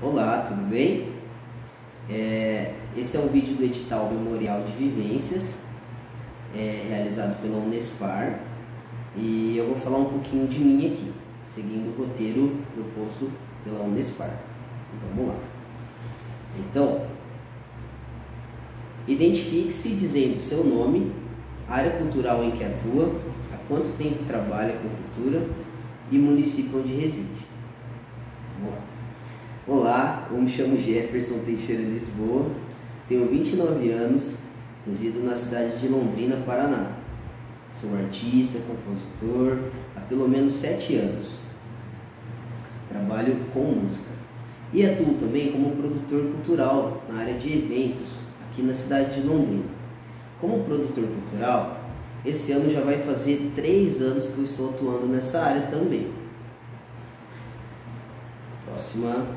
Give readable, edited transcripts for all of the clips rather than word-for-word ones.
Olá, tudo bem? Esse é um vídeo do edital Memorial de Vivências, realizado pela Unespar, e eu vou falar um pouquinho de mim aqui, seguindo o roteiro proposto pela Unespar. Vamos lá. Então, identifique-se dizendo seu nome, área cultural em que atua, há quanto tempo trabalha com cultura e município onde reside. Vamos lá. Olá, eu me chamo Jefferson Teixeira Lisboa, tenho 29 anos, resido na cidade de Londrina, Paraná. Sou artista, compositor há pelo menos 7 anos. Trabalho com música e atuo também como produtor cultural na área de eventos aqui na cidade de Londrina. Como produtor cultural, esse ano já vai fazer 3 anos que eu estou atuando nessa área também. Próxima.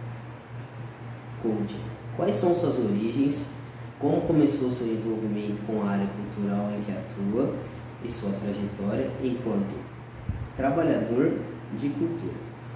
Conte quais são suas origens, como começou seu envolvimento com a área cultural em que atua e sua trajetória enquanto trabalhador de cultura.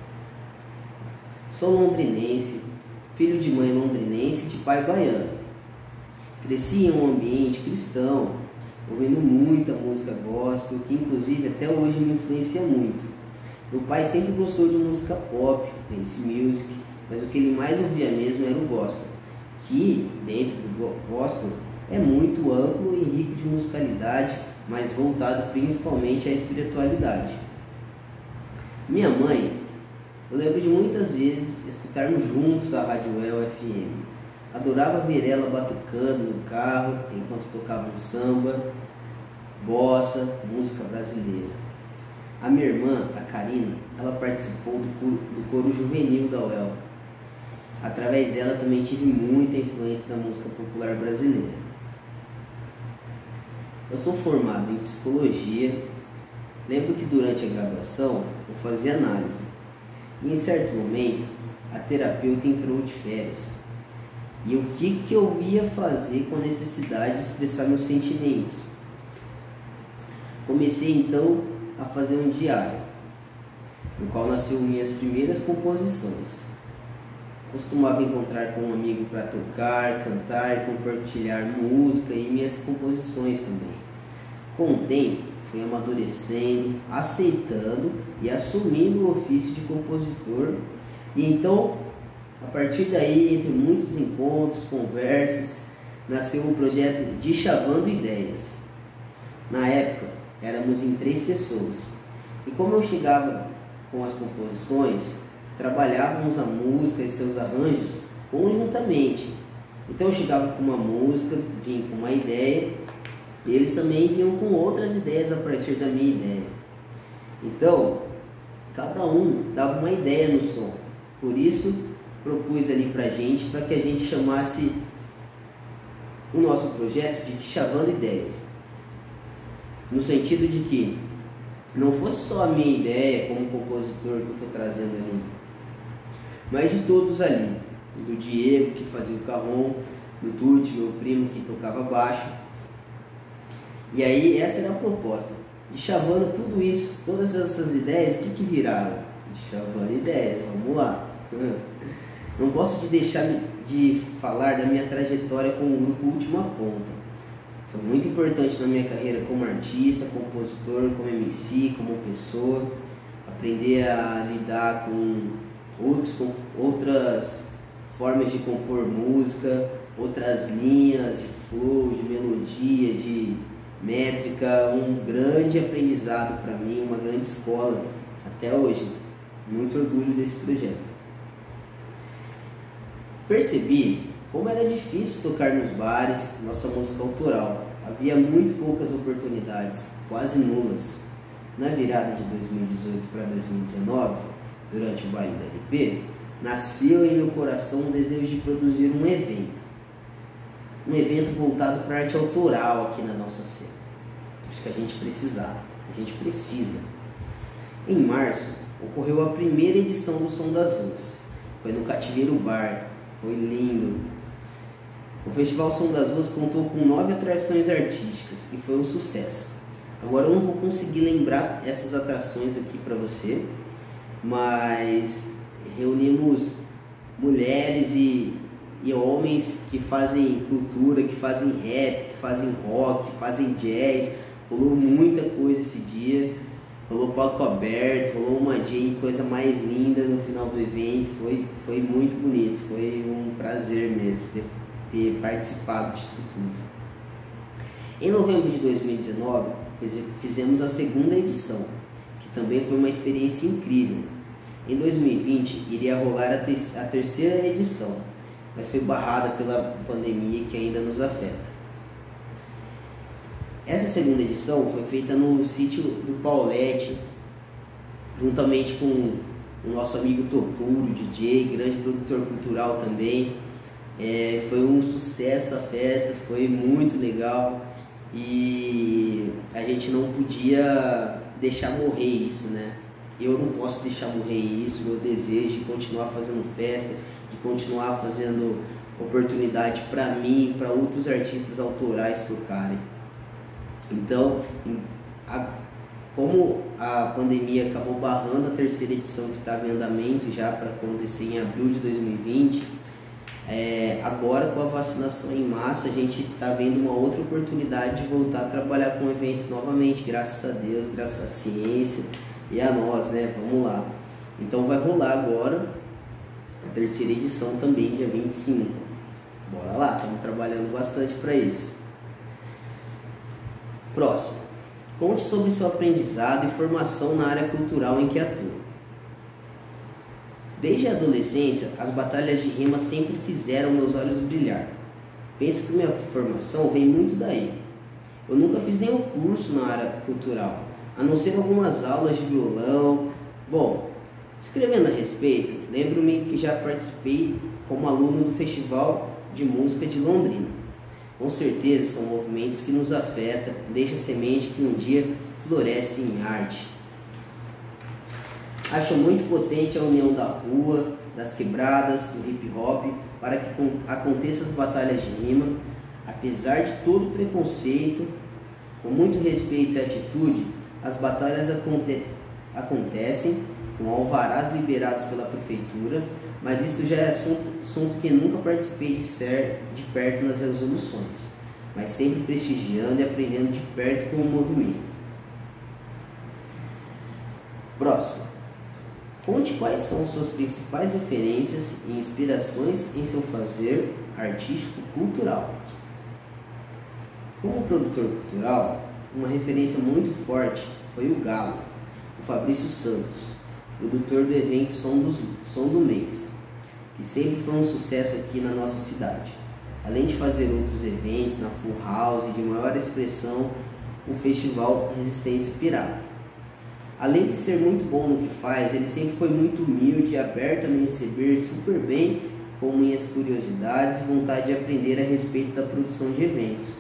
Sou londrinense, filho de mãe londrinense e de pai baiano. Cresci em um ambiente cristão, ouvindo muita música gospel, que inclusive até hoje me influencia muito. Meu pai sempre gostou de música pop, dance music, mas o que ele mais ouvia mesmo era o gospel, que dentro do gospel é muito amplo e rico de musicalidade, mas voltado principalmente à espiritualidade. Minha mãe, eu lembro de muitas vezes escutarmos juntos a Rádio El FM. Adorava ver ela batucando no carro enquanto tocava um samba, bossa, música brasileira. A minha irmã, a Karina, ela participou do coro juvenil da UEL. Através dela também tive muita influência da música popular brasileira. Eu sou formado em psicologia. Lembro que durante a graduação eu fazia análise. E em certo momento a terapeuta entrou de férias. E o que eu ia fazer com a necessidade de expressar meus sentimentos? Comecei então a fazer um diário, no qual nasceu minhas primeiras composições. Costumava encontrar com um amigo para tocar, cantar e compartilhar música e minhas composições também. Com o tempo, fui amadurecendo, aceitando e assumindo o ofício de compositor. E então, a partir daí, entre muitos encontros, conversas, nasceu o projeto Dichavando Ideias. Na época, éramos em 3 pessoas. E como eu chegava com as composições, trabalhávamos a música e seus arranjos conjuntamente. Então eu chegava com uma música, vinha com uma ideia, e eles também vinham com outras ideias a partir da minha ideia. Então, cada um dava uma ideia no som. Por isso, propus ali pra gente, para que a gente chamasse o nosso projeto de Dichavando Ideias. No sentido de que não fosse só a minha ideia como compositor que eu estou trazendo ali, mas de todos ali, do Diego que fazia o carrom, do Tuti, meu primo que tocava baixo. E aí essa era a proposta, Dichavando tudo isso, todas essas ideias, o que viraram? Dichavando ideias, vamos lá. Não posso deixar de falar da minha trajetória com o grupo Última Ponta. Foi muito importante na minha carreira como artista, compositor, como MC, como pessoa, aprender a lidar com outras formas de compor música, outras linhas de flow, de melodia, de métrica, um grande aprendizado para mim, uma grande escola até hoje. Muito orgulho desse projeto. Percebi como era difícil tocar nos bares nossa música autoral. Havia muito poucas oportunidades, quase nulas. Na virada de 2018 para 2019, durante o baile da LP, nasceu em meu coração um desejo de produzir um evento. Um evento voltado para a arte autoral aqui na nossa cena. Acho que a gente precisa. Em março, ocorreu a primeira edição do Som das Ruas. Foi no Cativeiro Bar. Foi lindo. O Festival Som das Ruas contou com 9 atrações artísticas e foi um sucesso. Agora eu não vou conseguir lembrar essas atrações aqui para você, mas reunimos mulheres e homens que fazem cultura, que fazem rap, que fazem rock, que fazem jazz. Rolou muita coisa esse dia, rolou palco aberto, rolou uma coisa mais linda no final do evento. Foi muito bonito, foi um prazer mesmo ter participado disso tudo. Em novembro de 2019 fizemos a segunda edição, que também foi uma experiência incrível. Em 2020 iria rolar a terceira edição, mas foi barrada pela pandemia que ainda nos afeta. Essa segunda edição foi feita no sítio do Paulette, juntamente com o nosso amigo Toturo, DJ, grande produtor cultural também. Foi um sucesso a festa, foi muito legal e a gente não podia deixar morrer isso, né? Eu não posso deixar morrer isso, meu desejo de continuar fazendo festa, de continuar fazendo oportunidade para mim e para outros artistas autorais tocarem. Então, como a pandemia acabou barrando a terceira edição que estava em andamento já para acontecer em abril de 2020, agora com a vacinação em massa a gente está vendo uma outra oportunidade de voltar a trabalhar com o evento novamente, graças a Deus, graças à ciência e a nós, né? Vamos lá. Então vai rolar agora a terceira edição também, dia 25. Bora lá, estamos trabalhando bastante para isso. Próximo. Conte sobre seu aprendizado e formação na área cultural em que atua. Desde a adolescência, as batalhas de rima sempre fizeram meus olhos brilhar. Penso que minha formação vem muito daí. Eu nunca fiz nenhum curso na área cultural, a não ser algumas aulas de violão. Bom, escrevendo a respeito, lembro-me que já participei como aluno do Festival de Música de Londrina. Com certeza são movimentos que nos afetam, deixa semente que um dia floresce em arte. Acho muito potente a união da rua, das quebradas, do hip hop, para que aconteçam as batalhas de rima. Apesar de todo preconceito, com muito respeito e atitude, as batalhas acontecem com alvarás liberados pela prefeitura, mas isso já é assunto que nunca participei de perto nas resoluções, mas sempre prestigiando e aprendendo de perto com o movimento. Próximo. Conte quais são suas principais referências e inspirações em seu fazer artístico cultural. Como produtor cultural, uma referência muito forte foi o Galo, o Fabrício Santos, produtor do evento Som do Mês, que sempre foi um sucesso aqui na nossa cidade. Além de fazer outros eventos na Full House e de maior expressão, o Festival Resistência Pirata. Além de ser muito bom no que faz, ele sempre foi muito humilde e aberto a me receber super bem com minhas curiosidades e vontade de aprender a respeito da produção de eventos.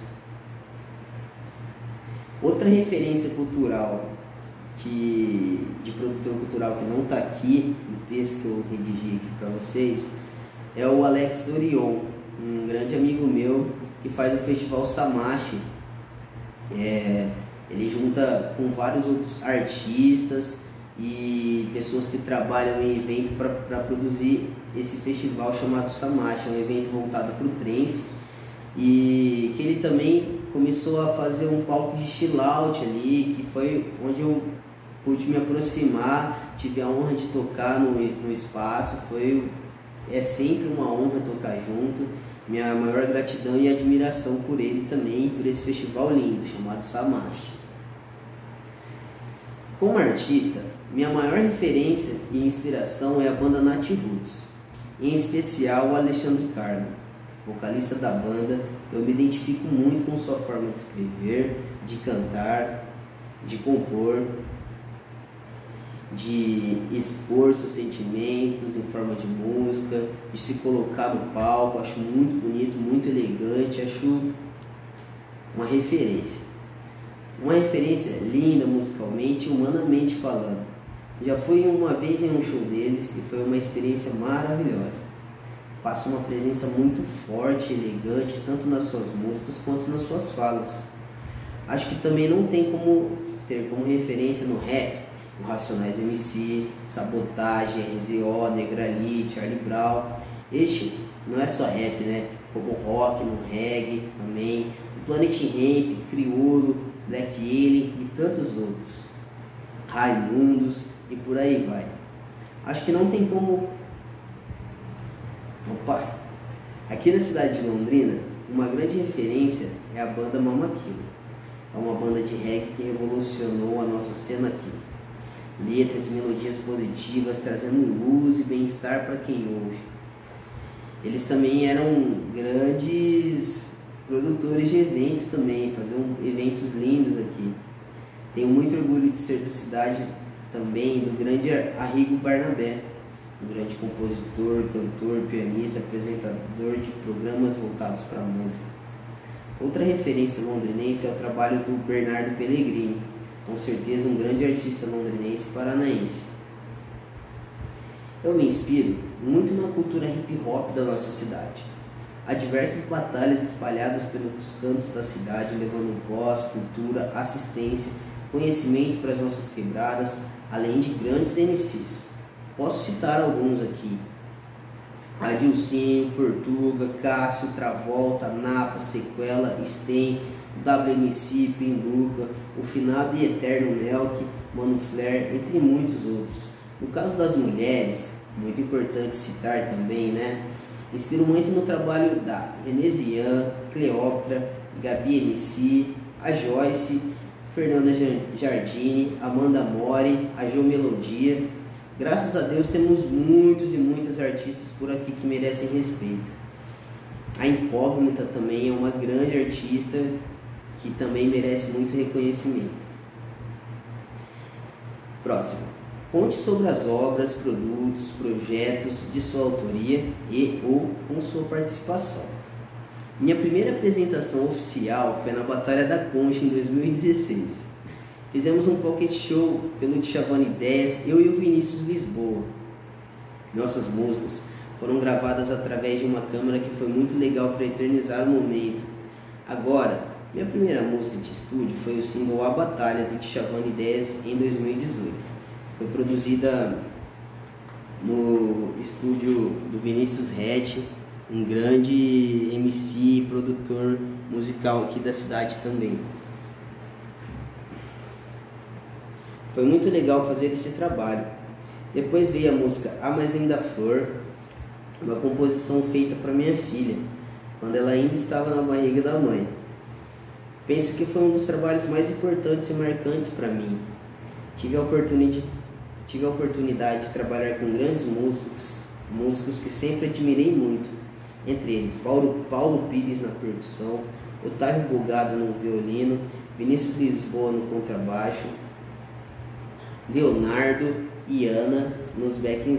Outra referência cultural de produtor cultural que não está aqui no texto que eu redigi aqui para vocês é o Alex Orion, um grande amigo meu que faz o Festival Samashi. Ele junta com vários outros artistas e pessoas que trabalham em evento para produzir esse festival chamado Samashi, um evento voltado para o trance, e que ele também começou a fazer um palco de chill out ali, que foi onde eu pude me aproximar, tive a honra de tocar no espaço. É sempre uma honra tocar junto. Minha maior gratidão e admiração por ele também, por esse festival lindo chamado Samashi. Como artista, minha maior referência e inspiração é a banda Nat Roots, em especial o Alexandre Carmo, vocalista da banda. Eu me identifico muito com sua forma de escrever, de cantar, de compor, de expor seus sentimentos em forma de música, de se colocar no palco. Acho muito bonito, muito elegante, acho uma referência. Uma referência linda musicalmente e humanamente falando. Já fui uma vez em um show deles e foi uma experiência maravilhosa. Passa uma presença muito forte e elegante, tanto nas suas músicas quanto nas suas falas. Acho que também não tem como ter como referência no rap o Racionais MC, Sabotagem, RZO, Negrali, Charlie Brown. Este não é só rap, né? Como rock, no reggae também, o Planet Hemp, Criolo, Black Alien e tantos outros. Raimundos e por aí vai. Acho que não tem como... Opa! Aqui na cidade de Londrina, uma grande referência é a banda Mama Killa. É uma banda de reggae que revolucionou a nossa cena aqui. Letras e melodias positivas, trazendo luz e bem-estar para quem ouve. Eles também eram grandes produtores de eventos também, faziam eventos lindos aqui. Tenho muito orgulho de ser da cidade também do grande Arrigo Barnabé, um grande compositor, cantor, pianista, apresentador de programas voltados para a música. Outra referência londrinense é o trabalho do Bernardo Pellegrini, com certeza um grande artista londrinense e paranaense. Eu me inspiro muito na cultura hip hop da nossa cidade. Há diversas batalhas espalhadas pelos cantos da cidade, levando voz, cultura, assistência, conhecimento para as nossas quebradas, além de grandes MCs. Posso citar alguns aqui: Adilcinho, Portuga, Cássio, Travolta, Napa, Sequela, Sten, WMC, Pinduca, o finado e eterno Melk, Mano Flair, entre muitos outros. No caso das mulheres, muito importante citar também, né? Inspiro muito no trabalho da Venezian, Cleópatra, Gabi MC, a Joyce, Fernanda Jardine, Amanda Mori, a Jo Melodia. Graças a Deus temos muitos e muitas artistas por aqui que merecem respeito. A Incógnita também é uma grande artista que também merece muito reconhecimento. Próximo. Conte sobre as obras, produtos, projetos de sua autoria e ou com sua participação. Minha primeira apresentação oficial foi na Batalha da Concha em 2016. Fizemos um pocket show pelo Dchavando Ideias, eu e o Vinícius Lisboa. Nossas músicas foram gravadas através de uma câmera que foi muito legal para eternizar o momento. Agora, minha primeira música de estúdio foi o single A Batalha do Dchavando Ideias em 2018. Foi produzida no estúdio do Vinícius Rett, um grande MC e produtor musical aqui da cidade também. Foi muito legal fazer esse trabalho. Depois veio a música A Mais Linda Flor, uma composição feita para minha filha, quando ela ainda estava na barriga da mãe. Penso que foi um dos trabalhos mais importantes e marcantes para mim. Tive a oportunidade de trabalhar com grandes músicos que sempre admirei muito. Entre eles, Paulo Pires na percussão, Otávio Bugado no violino, Vinícius Lisboa no contrabaixo, Leonardo e Ana nos backing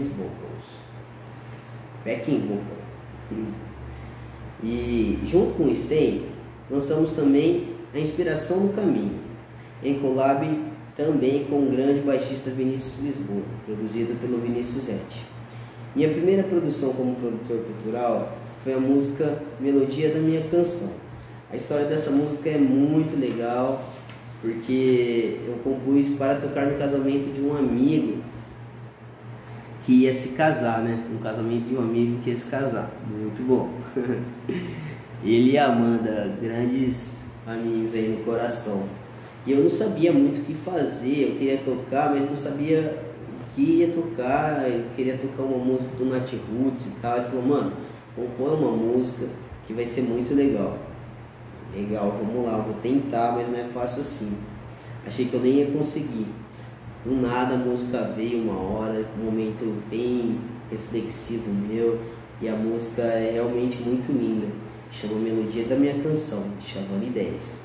vocal. E junto com o Sten, lançamos também A Inspiração no Caminho, em collab também com o grande baixista Vinícius Lisboa, produzido pelo Vinícius Rett. Minha primeira produção como produtor cultural foi a música Melodia da Minha Canção. A história dessa música é muito legal, porque eu compus para tocar no casamento de um amigo que ia se casar, né? Um casamento de um amigo que ia se casar. Muito bom. Ele e a Amanda, grandes amigos aí no coração. E eu não sabia muito o que fazer, eu queria tocar, mas não sabia o que ia tocar. Eu queria tocar uma música do Nat Roots e tal. Ele falou, mano, compõe uma música que vai ser muito legal. Legal, vamos lá, vou tentar, mas não é fácil assim. Achei que eu nem ia conseguir. Do nada a música veio uma hora, um momento bem reflexivo meu, e a música é realmente muito linda. Chama Melodia da Minha Canção, Dchavando Ideias.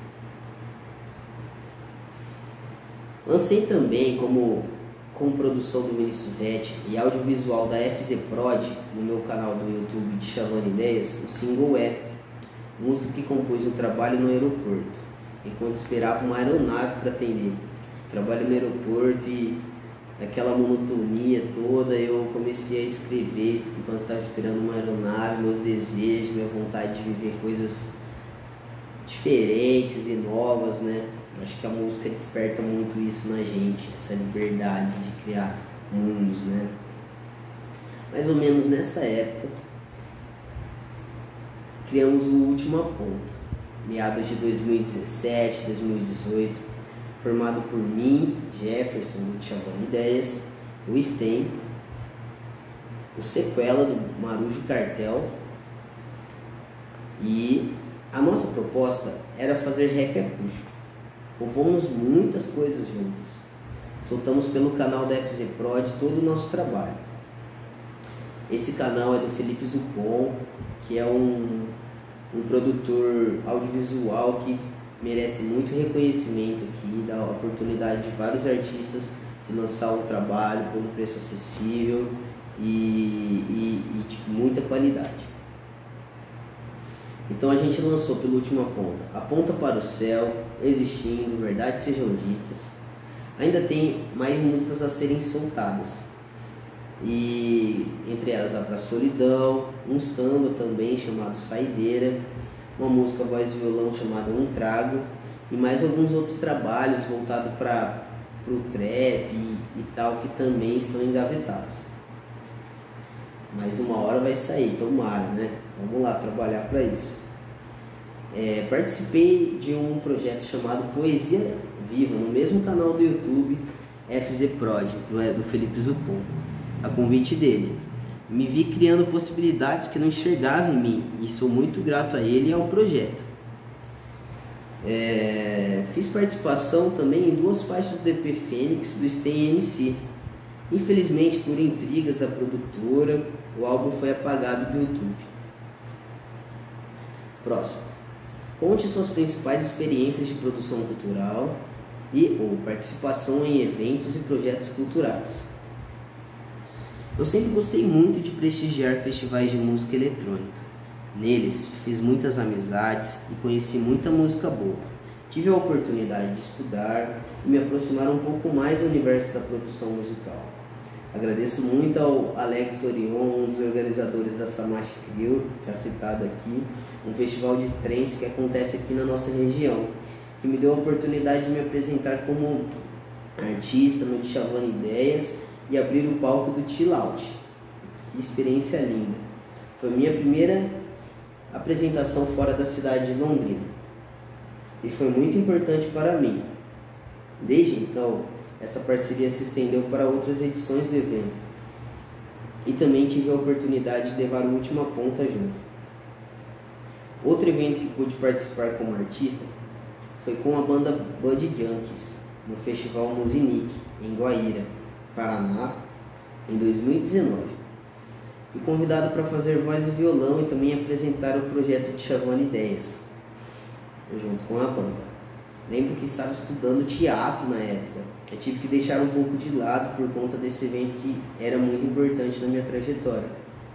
Lancei também com produção do Vinícius Rett e audiovisual da FZ Prod no meu canal do YouTube Dchavando Ideias, o single música que compôs um trabalho no aeroporto, enquanto esperava uma aeronave para atender. Trabalho no aeroporto e aquela monotonia toda, eu comecei a escrever enquanto estava esperando uma aeronave, meus desejos, minha vontade de viver coisas diferentes e novas, né? Acho que a música desperta muito isso na gente, essa liberdade de criar mundos, né? Mais ou menos nessa época, criamos o Última Ponta, meados de 2017, 2018, formado por mim, Jefferson, do Djavan Ideias, o Sten, o Sequela, do Marujo Cartel, e a nossa proposta era fazer rap acústico. Compomos muitas coisas juntos. Soltamos pelo canal da FZ Prod todo o nosso trabalho. Esse canal é do Felipe Zucon, que é um produtor audiovisual que merece muito reconhecimento aqui, dá a oportunidade de vários artistas de lançar um trabalho por um preço acessível e de muita qualidade. Então a gente lançou pela Última Ponta, A Ponta para o Céu, Existindo, Verdades Sejam Ditas. Ainda tem mais músicas a serem soltadas, e entre elas A Pra Solidão, um samba também chamado Saideira, uma música voz e violão chamada Um Trago, e mais alguns outros trabalhos voltados para o trap e tal, que também estão engavetados. Mas uma hora vai sair, tomara, né? Vamos lá trabalhar para isso. Participei de um projeto chamado Poesia Viva, no mesmo canal do YouTube FZ Prod, do Felipe Zucon, a convite dele. Me vi criando possibilidades que não enxergava em mim, e sou muito grato a ele e ao projeto. Fiz participação também em 2 faixas do EP Fênix do Sten MC. Infelizmente, por intrigas da produtora, o álbum foi apagado do YouTube. Próximo. Conte suas principais experiências de produção cultural ou participação em eventos e projetos culturais. Eu sempre gostei muito de prestigiar festivais de música eletrônica. Neles fiz muitas amizades e conheci muita música boa. Tive a oportunidade de estudar e me aproximar um pouco mais do universo da produção musical. Agradeço muito ao Alex Orion, um dos organizadores da Samash Crew, já citado aqui, um festival de trance que acontece aqui na nossa região, que me deu a oportunidade de me apresentar como artista no Djavan Ideias e abrir o palco do Chill Out. Que experiência linda! Foi minha primeira apresentação fora da cidade de Londrina e foi muito importante para mim. Desde então, essa parceria se estendeu para outras edições do evento e também tive a oportunidade de levar o Última Ponta junto. Outro evento que pude participar como artista foi com a banda Bud Junkies no Festival Musinique, em Guaíra, Paraná, em 2019. Fui convidado para fazer voz e violão e também apresentar o projeto Djavan Ideias, junto com a banda. Lembro que estava estudando teatro na época. Eu tive que deixar um pouco de lado por conta desse evento que era muito importante na minha trajetória.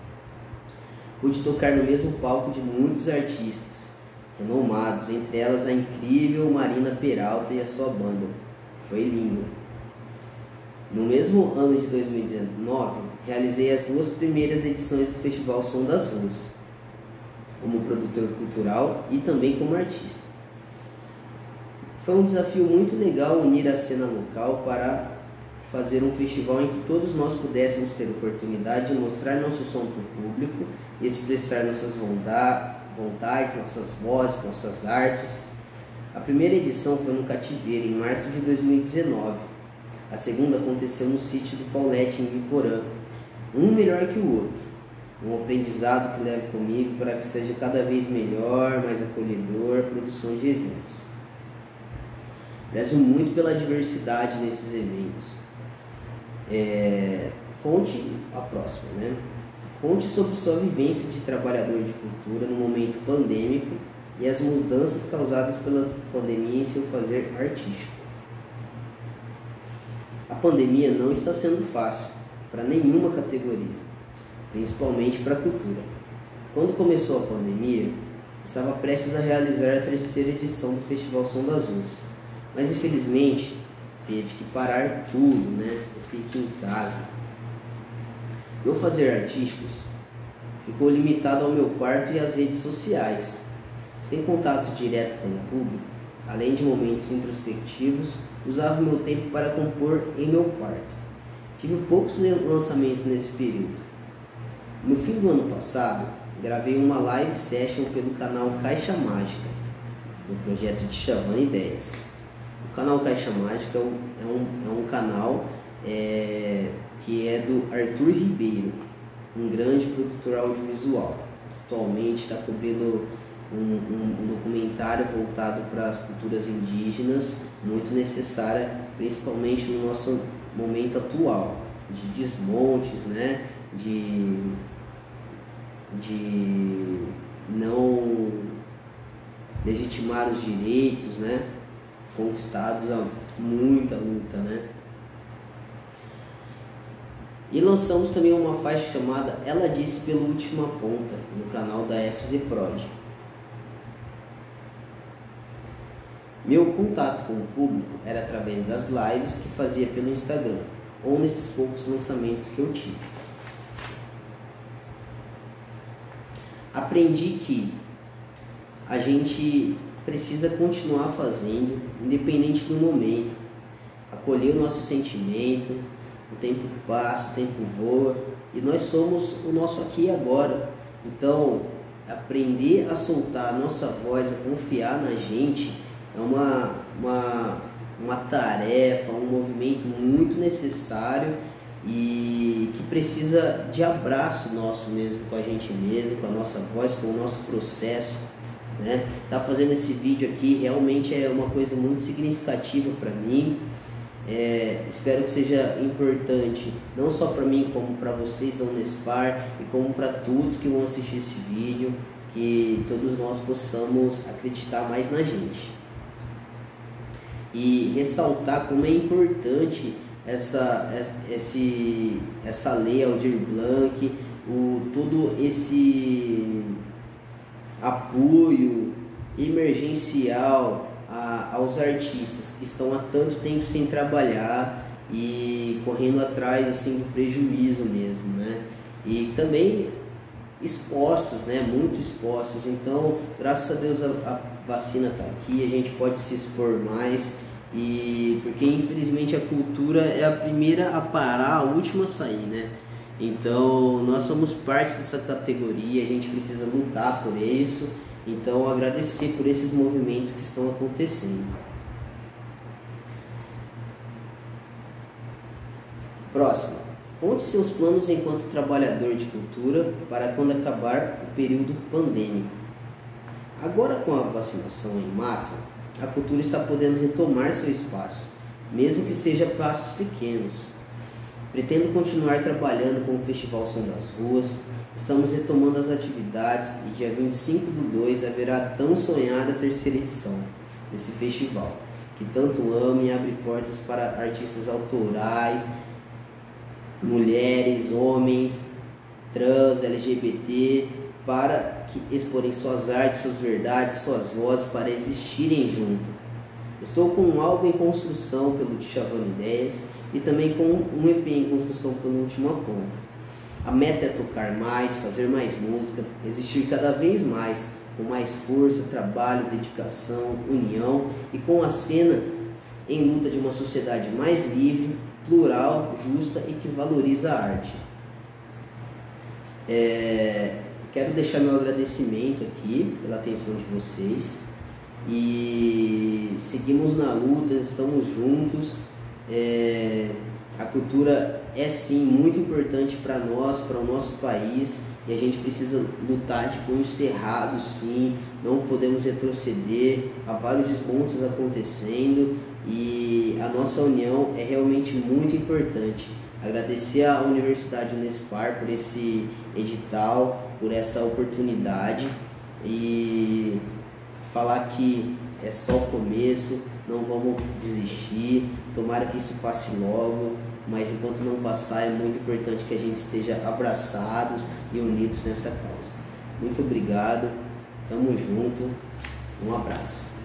Pude tocar no mesmo palco de muitos artistas renomados, entre elas a incrível Marina Peralta e a sua banda. Foi lindo. No mesmo ano de 2019, realizei as 2 primeiras edições do Festival Som das Ruas, como produtor cultural e também como artista. Foi um desafio muito legal unir a cena local para fazer um festival em que todos nós pudéssemos ter oportunidade de mostrar nosso som para o público e expressar nossas vontades, nossas vozes, nossas artes. A primeira edição foi no Cativeiro, em março de 2019. A segunda aconteceu no sítio do Paulette, em Biporã. Um melhor que o outro. Um aprendizado que levo comigo para que seja cada vez melhor, mais acolhedor, a produção de eventos. Prezo muito pela diversidade nesses eventos. Conte a próxima, né? Conte sobre sua vivência de trabalhador de cultura no momento pandêmico e as mudanças causadas pela pandemia em seu fazer artístico. A pandemia não está sendo fácil para nenhuma categoria, principalmente para a cultura. Quando começou a pandemia, estava prestes a realizar a 3ª edição do Festival Som das Ruas, mas infelizmente teve que parar tudo, né? Eu fiquei em casa. Meu fazer artísticos ficou limitado ao meu quarto e às redes sociais. Sem contato direto com o público, além de momentos introspectivos, usava meu tempo para compor em meu quarto. Tive poucos lançamentos nesse período. No fim do ano passado, gravei uma live session pelo canal Caixa Mágica, no projeto de Chavando Ideias. O canal Caixa Mágica é um canal que é do Arthur Ribeiro, um grande produtor audiovisual. Atualmente está cobrindo um documentário voltado para as culturas indígenas, muito necessária, principalmente no nosso momento atual, de desmontes, né? de não legitimar os direitos, né? Conquistados a muita luta, né? E lançamos também uma faixa chamada Ela Disse pela Última Ponta, no canal da FZ Prod. Meu contato com o público era através das lives que fazia pelo Instagram, ou nesses poucos lançamentos que eu tive. Aprendi que a gente precisa continuar fazendo, independente do momento, acolher o nosso sentimento. O tempo passa, o tempo voa, e nós somos o nosso aqui e agora. Então, aprender a soltar a nossa voz, a confiar na gente, é uma tarefa, um movimento muito necessário e que precisa de abraço nosso mesmo, com a gente mesmo, com a nossa voz, com o nosso processo, né? Tá fazendo esse vídeo aqui realmente é uma coisa muito significativa para mim. Espero que seja importante não só para mim, como para vocês da Unespar e como para todos que vão assistir esse vídeo, que todos nós possamos acreditar mais na gente e ressaltar como é importante essa lei Aldir Blanc, todo esse apoio emergencial aos artistas que estão há tanto tempo sem trabalhar e correndo atrás assim do prejuízo mesmo, né? E também expostos, né? Muito expostos. Então, graças a Deus a vacina está aqui, a gente pode se expor mais, e porque infelizmente a cultura é a primeira a parar, a última a sair, né? Então, nós somos parte dessa categoria, a gente precisa lutar por isso. Então, agradecer por esses movimentos que estão acontecendo. Próximo. Conte seus planos enquanto trabalhador de cultura para quando acabar o período pandêmico. Agora, com a vacinação em massa, a cultura está podendo retomar seu espaço, mesmo que seja passos pequenos. Pretendo continuar trabalhando com o Festival Som das Ruas. Estamos retomando as atividades e dia 25/2 haverá a tão sonhada terceira edição desse festival, que tanto ama e abre portas para artistas autorais, mulheres, homens, trans, LGBT, para que exporem suas artes, suas verdades, suas vozes, para existirem junto. Estou com um álbum em construção pelo Chavando Ideias e também com um EP em construção pelo Última Ponta. A meta é tocar mais, fazer mais música, existir cada vez mais, com mais força, trabalho, dedicação, união e com a cena em luta de uma sociedade mais livre, plural, justa e que valoriza a arte. Quero deixar meu agradecimento aqui pela atenção de vocês e seguimos na luta, estamos juntos. A cultura é sim muito importante para nós, para o nosso país, e a gente precisa lutar de punhos cerrados, sim, não podemos retroceder. Há vários desmontes acontecendo e a nossa união é realmente muito importante. Agradecer à Universidade Unespar por esse edital, por essa oportunidade, e falar que é só o começo, não vamos desistir, tomara que isso passe logo, mas enquanto não passar é muito importante que a gente esteja abraçados e unidos nessa causa. Muito obrigado, tamo junto, um abraço.